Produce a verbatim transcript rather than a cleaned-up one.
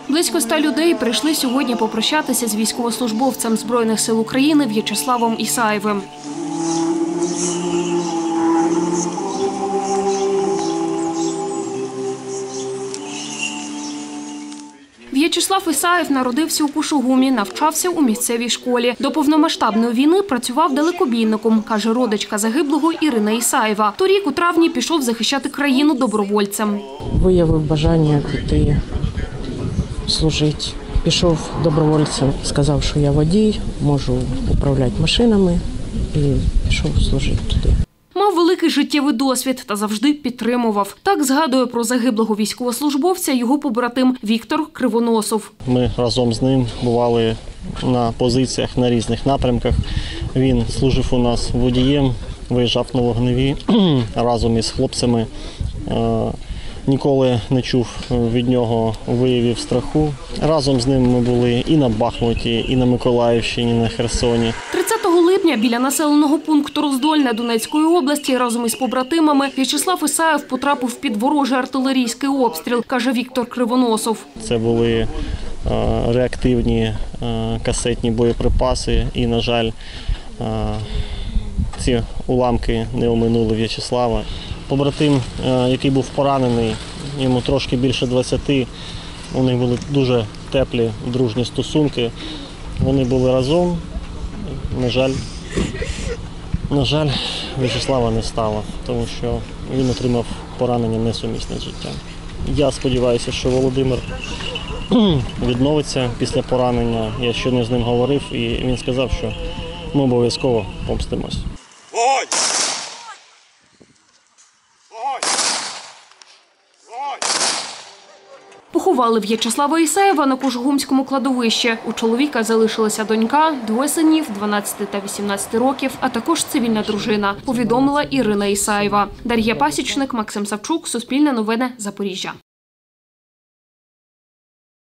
Близько ста людей прийшли сьогодні попрощатися з військовослужбовцем Збройних сил України В'ячеславом Ісаєвим. В'ячеслав Ісаєв народився у Кушугумі, навчався у місцевій школі. До повномасштабної війни працював далекобійником, каже родичка загиблого Ірина Ісаєва. Торік у травні пішов захищати країну добровольцем. Виявив бажання піти служити. Пішов добровольцем, сказав, що я водій, можу управляти машинами і пішов служити туди. Мав великий життєвий досвід та завжди підтримував. Так згадує про загиблого військовослужбовця його побратим Віктор Кривоносов. Ми разом з ним бували на позиціях на різних напрямках. Він служив у нас водієм, виїжджав на вогневі разом із хлопцями. Ніколи не чув від нього виявів страху. Разом з ним ми були і на Бахмуті, і на Миколаївщині, і на Херсоні. тридцятого липня біля населеного пункту Роздольне Донецької області разом із побратимами В'ячеслав Ісаєв потрапив під ворожий артилерійський обстріл, каже Віктор Кривоносов. Це були реактивні касетні боєприпаси і, на жаль, ці уламки не оминули В'ячеслава. Побратим, який був поранений, йому трошки більше двадцяти, у них були дуже теплі, дружні стосунки. Вони були разом. На жаль, на жаль, В'ячеслава не стало, тому що він отримав поранення несумісне з життям. Я сподіваюся, що Володимир відновиться після поранення. Я щойно з ним говорив, і він сказав, що ми обов'язково помстимось. Поховали В'ячеслава Ісаєва на Кушугумському кладовищі. У чоловіка залишилася донька, двоє синів – дванадцяти та вісімнадцяти років, а також цивільна дружина, повідомила Ірина Ісаєва. Дар'я Пасічник, Максим Савчук, Суспільне новини, Запоріжжя.